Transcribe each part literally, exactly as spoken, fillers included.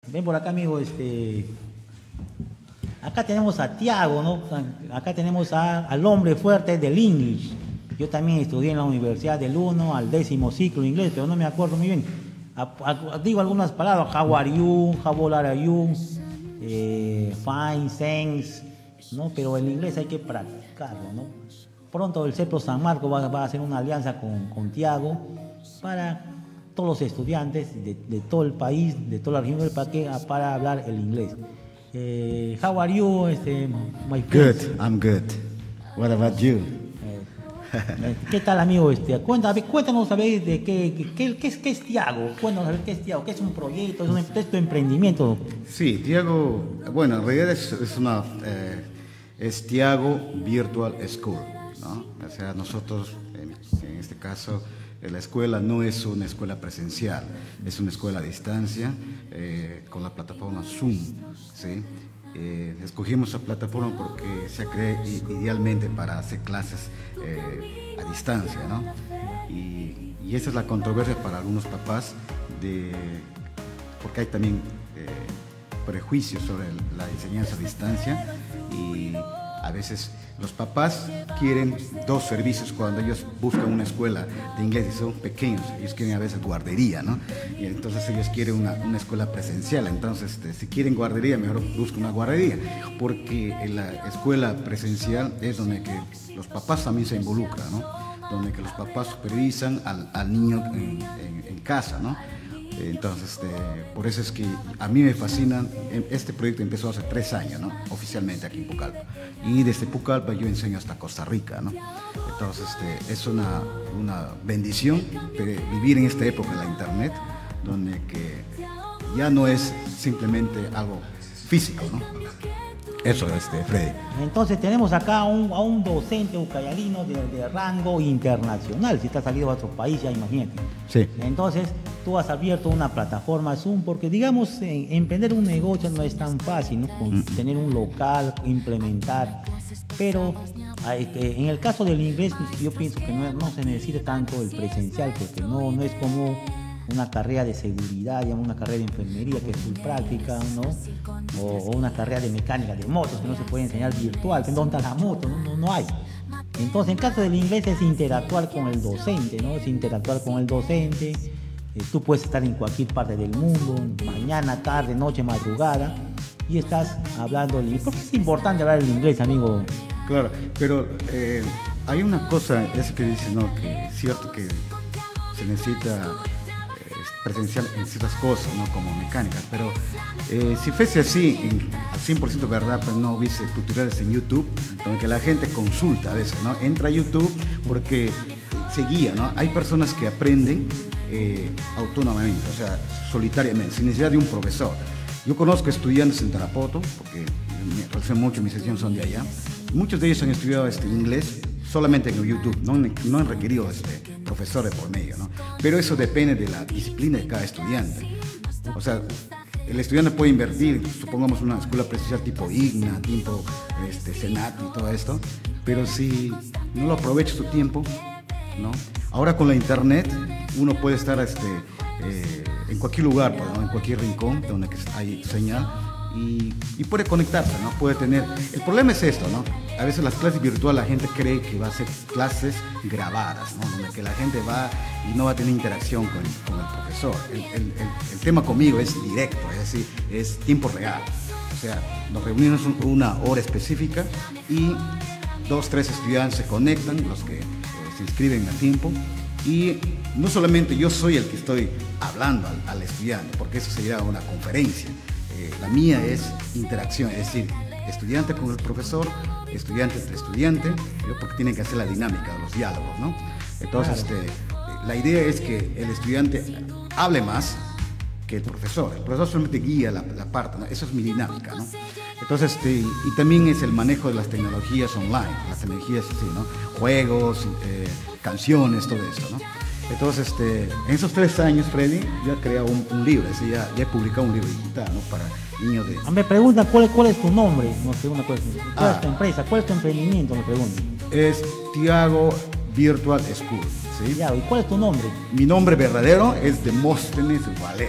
ven por acá, amigo, este... Acá tenemos a Tiago, ¿no? Acá tenemos a, al hombre fuerte del English. Yo también estudié en la universidad del uno al décimo ciclo de inglés, pero no me acuerdo muy bien. A, a, digo algunas palabras, how are you, how old are you, eh, fine, thanks, ¿no? Pero el inglés hay que practicarlo, ¿no? Pronto el CEPRO San Marcos va, va a hacer una alianza con, con Tiago para todos los estudiantes de, de todo el país, de toda la región, para, que, para hablar el inglés. Eh, how are you, este, my friend? Good, I'm good. What about you? Eh, ¿Qué tal, amigo? Este, cuéntanos, cuéntanos a ver de qué, qué, qué, qué, es, qué es Tiago. Cuéntanos a ver qué es Tiago, qué es un proyecto, es un, es tu emprendimiento. Sí, Tiago, bueno, en realidad es, es una, eh, es Tiago Virtual School, ¿no? O sea, nosotros, en, en este caso, la escuela no es una escuela presencial, es una escuela a distancia eh, con la plataforma Zoom, ¿sí? Eh, escogimos esa plataforma porque se creó idealmente para hacer clases eh, a distancia, ¿no? Y, y esa es la controversia para algunos papás, de, porque hay también eh, prejuicios sobre la enseñanza a distancia y a veces los papás quieren dos servicios cuando ellos buscan una escuela de inglés y son pequeños. Ellos quieren a veces guardería, ¿no? Y entonces ellos quieren una, una escuela presencial. Entonces, este, si quieren guardería, mejor buscan una guardería. Porque en la escuela presencial es donde que los papás también se involucran, ¿no? Donde que los papás supervisan al, al niño en, en, en casa, ¿no? Entonces, este, por eso es que a mí me fascina. Este proyecto empezó hace tres años, ¿no? Oficialmente aquí en Pucallpa. Y desde Pucallpa yo enseño hasta Costa Rica, ¿no? Entonces, este, es una, una bendición vivir en esta época de la internet, donde que ya no es simplemente algo físico, ¿no? Eso, este, Freddy. Entonces tenemos acá a un, a un docente ucayalino de, de rango internacional. Si te has salido a otro país, ya imagínate. Sí. Entonces tú has abierto una plataforma Zoom, porque digamos, en, emprender un negocio no es tan fácil, ¿no? Con, mm. Tener un local, implementar. Pero este, en el caso del inglés, yo pienso que no, no se necesita tanto el presencial, porque no, no es como una carrera de seguridad, digamos, una carrera de enfermería que es full práctica, ¿no? O, o una carrera de mecánica de motos que no se puede enseñar virtual, que ¿dónde está la moto? No, no, no hay. Entonces, en caso del inglés es interactuar con el docente, ¿no? Es interactuar con el docente. Eh, tú puedes estar en cualquier parte del mundo, mañana, tarde, noche, madrugada, y estás hablando el inglés. ¿Por qué es importante hablar el inglés, amigo? Claro, pero eh, hay una cosa, es que dice, ¿no? Que es cierto que se necesita presencial en ciertas cosas, ¿no? Como mecánicas, pero eh, si fuese así, en, al cien por ciento verdad, pues no hubiese tutoriales en YouTube, donde que la gente consulta a veces, ¿no? Entra a YouTube porque se guía, ¿no? Hay personas que aprenden eh, autónomamente, o sea, solitariamente, sin necesidad de un profesor. Yo conozco estudiantes en Tarapoto, porque me realicé mucho, mis sesiones son de allá. Muchos de ellos han estudiado este, inglés solamente en YouTube, no, no han requerido este, profesores por medio, ¿no? Pero eso depende de la disciplina de cada estudiante. O sea, el estudiante puede invertir, supongamos una escuela presencial tipo IGNA, tipo este, SENAT y todo esto, pero si no lo aprovecha su tiempo, ¿no? Ahora con la internet uno puede estar este, eh, en cualquier lugar, ¿no? En cualquier rincón donde hay señal. Y, y puede conectarse, ¿no? Puede tener... El problema es esto, ¿no? A veces las clases virtuales la gente cree que va a ser clases grabadas, ¿no? Donde que la gente va y no va a tener interacción con, con el profesor. El, el, el, el tema conmigo es directo, es decir, es tiempo real. O sea, nos reunimos una hora específica y dos, tres estudiantes se conectan, los que eh, se inscriben a tiempo. Y no solamente yo soy el que estoy hablando al, al estudiante, porque eso sería una conferencia. La mía es interacción, es decir, estudiante con el profesor, estudiante entre estudiante, porque tienen que hacer la dinámica, los diálogos, ¿no? Entonces, claro. este, la idea es que el estudiante hable más que el profesor. El profesor solamente guía la, la parte, ¿no? Eso es mi dinámica, ¿no? Entonces, este, y también es el manejo de las tecnologías online, las tecnologías, sí, ¿no? Juegos, eh, canciones, todo esto, ¿no? Entonces, este, en esos tres años, Freddy, yo he creado un, un libro, es decir, ya, ya he publicado un libro digital, ¿no? Para niños de... Me preguntan cuál, cuál es tu nombre, no sé, una cosa, cuál ah, es tu empresa, cuál es tu emprendimiento, me preguntan. Es Tiago Virtual School, ¿sí? Ya, ¿y cuál es tu nombre? Mi nombre verdadero es Demóstenes Valera,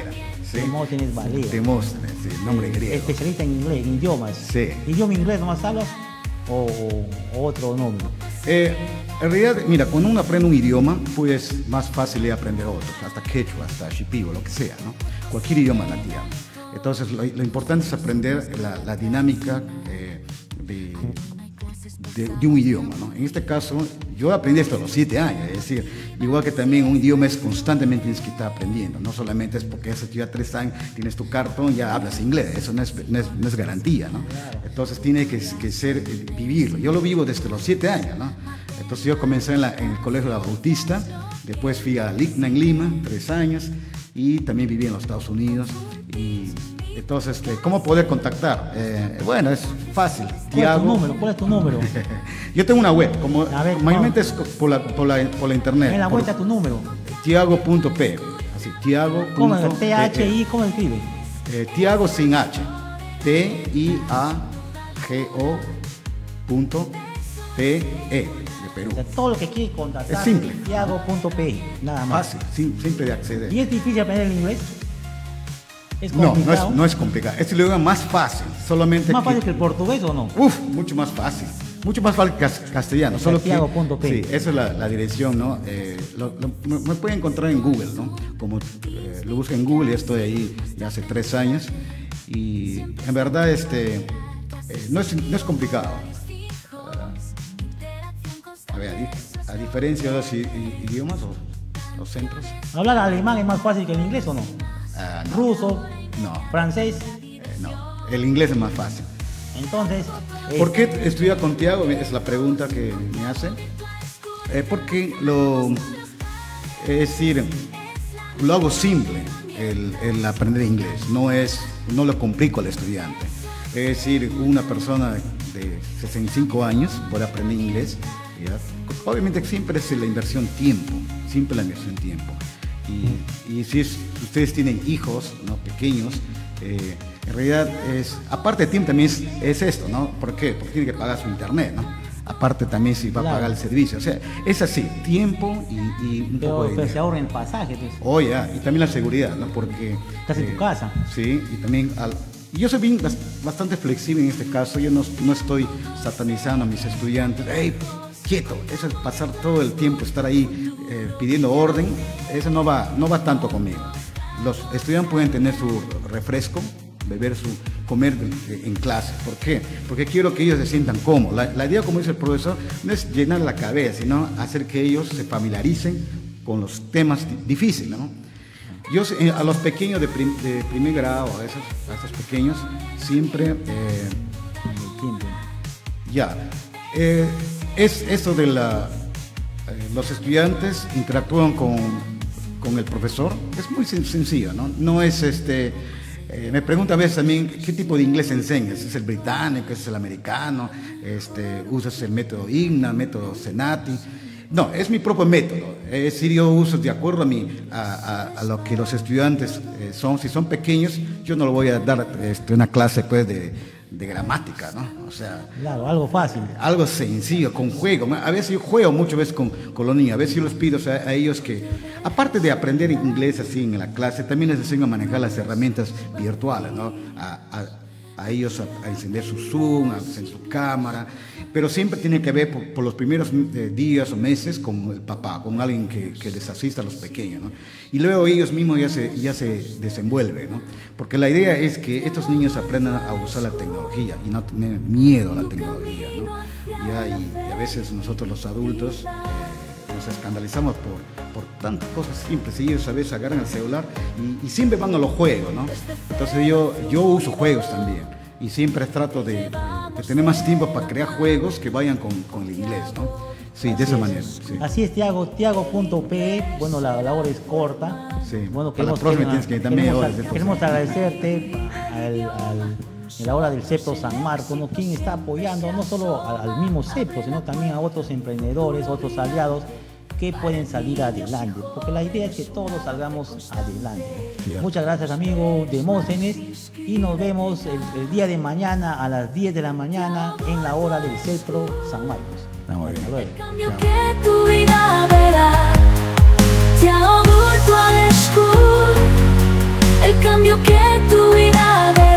¿sí? Demóstenes Valera. Demóstenes, sí, nombre Eh, griego. Especialista en inglés, en idiomas. Sí. ¿Idioma inglés nomás hablas o, o otro nombre? Eh, en realidad, mira, cuando uno aprende un idioma, pues más fácil es aprender otros, hasta quechua, hasta shipibo, lo que sea, ¿no? Cualquier idioma nativo. Entonces, lo, lo importante es aprender la, la dinámica eh, de, de, de un idioma, ¿no? En este caso, yo aprendí esto a los siete años, es decir, igual que también un idioma es constantemente tienes que estar aprendiendo, no solamente es porque hace ya tres años tienes tu cartón, ya hablas inglés, eso no es, no es, no es garantía, ¿no? Entonces tiene que, que ser, eh, vivirlo. Yo lo vivo desde los siete años, ¿no? Entonces yo comencé en, la, en el colegio de la Bautista, después fui a Ligna en Lima, tres años, y también viví en los Estados Unidos. Y entonces, este, ¿cómo poder contactar? Eh, bueno, es fácil. ¿Cuál Tiago, es tu número? ¿Cuál es tu número? yo tengo una web, como A ver, mayormente es por la, por la, por la internet. En la por vuelta tu número. Tiago punto p, así, Tiago. ¿Cómo? T H I, ¿cómo escribe? Eh, Tiago sin H, T I A G O punto P E de Perú. O sea, todo lo que quieres contactar. Es simple. Tiago punto P, nada más. Fácil, sim- simple de acceder. ¿Y es difícil aprender el inglés? ¿Es No, no complicado? es, no es complicado. Es el idioma más fácil, solamente ¿Más que- fácil que el portugués o no? Uf, mucho más fácil. Mucho más fácil que cas- castellano. Solo que, Santiago punto P. sí, esa es la, la dirección, ¿no? Eh, lo- lo- me, me pueden encontrar en Google, ¿no? Como eh, lo busco en Google, ya estoy ahí ya hace tres años. Y en verdad, este, eh, no, es, no es complicado. Ah, a ver, a, di- a diferencia de los i- i- idiomas o los centros. ¿Hablar alemán es más fácil que el inglés o no? ah, no, ¿Ruso? no, ¿Francés? eh, no. El inglés es más fácil. Entonces... eh, ¿Por qué estudiar con Tiago? Es la pregunta que me hacen. Eh, porque lo, es decir, lo hago simple el, el aprender inglés, no, es, no lo complico al estudiante. Es decir, una persona de sesenta y cinco años puede aprender inglés, ¿ya? Obviamente siempre es la inversión tiempo, siempre la inversión tiempo. Y, y si es- ustedes tienen hijos, ¿no? pequeños, eh, en realidad es, aparte de tiempo también es, es esto, ¿no? ¿Por qué? Porque tiene que pagar su internet, ¿no? Aparte también si va a Claro. pagar el servicio, o sea, es así, tiempo y, y un pero, poco de pero se dinero. ahorra en pasaje. Pues. Oh, ya, y también la seguridad, ¿no? Porque... Estás en tu casa. Sí, y también... Al, y yo soy bien, bas- bastante flexible en este caso, yo no, no estoy satanizando a mis estudiantes, ¡hey, quieto! Eso es pasar todo el tiempo, estar ahí eh, pidiendo orden, eso no va, no va tanto conmigo. Los estudiantes pueden tener su refresco, beber su, comer de- en clase. ¿Por qué? Porque quiero que ellos se sientan cómodos. La, la idea, como dice el profesor, no es llenar la cabeza, sino hacer que ellos se familiaricen con los temas di- difíciles, ¿no? Yo sé, eh, a los pequeños de, prim- de primer grado, a esos, a esos pequeños, siempre, eh, Tiempo. ya, eh, es eso de la, eh, los estudiantes interactúan con, con el profesor, es muy sen- sencillo, ¿no? No es este, eh, me pregunta a veces también qué tipo de inglés enseñas, ¿es el británico, es el americano, este, usas el método IGNA, método Senati? No, es mi propio método, es decir, yo uso de acuerdo a, mi, a, a, a lo que los estudiantes eh, son, si son pequeños, yo no le voy a dar este, una clase pues de, de gramática, ¿no? O sea, Claro, algo fácil. algo sencillo, con juego. A veces yo juego muchas veces con, con los niños, a veces yo les pido o sea, a ellos que, aparte de aprender inglés así en la clase, también les enseño a manejar las herramientas virtuales, ¿no? A, a, a ellos a, a encender su Zoom, a encender su cámara, pero siempre tiene que ver por, por los primeros eh, días o meses con el papá, con alguien que, que les asista a los pequeños, ¿no? Y luego ellos mismos ya se, ya se desenvuelven, ¿no? Porque la idea es que estos niños aprendan a usar la tecnología y no tener miedo a la tecnología, ¿no? Ya, y, y a veces nosotros los adultos eh, nos escandalizamos por, por tantas cosas simples. Y ellos a veces agarran el celular y, y siempre van a los juegos, ¿no? Entonces yo, yo uso juegos también. Y siempre trato de, de tener más tiempo para crear juegos que vayan con, con el inglés, ¿no? Sí, de esa manera. Sí. Así es, Tiago, Tiago punto P, bueno, la, la hora es corta. Sí. Bueno, Para la queremos, próxima tienes que también queremos, horas de queremos agradecerte al, al, en la hora del CEPRO San Marcos, ¿no? Quien está apoyando no solo al, al mismo CEPRO, sino también a otros emprendedores, otros aliados que pueden salir adelante, porque la idea es que todos salgamos adelante. Sí. Muchas gracias, amigo Demóstenes, y nos vemos el, el día de mañana a las diez de la mañana en la hora del CEPRO San Marcos. Está muy bien. Hasta luego. Cambio que tu vida verá, te hago culto al escudo. el cambio que tu vida ve.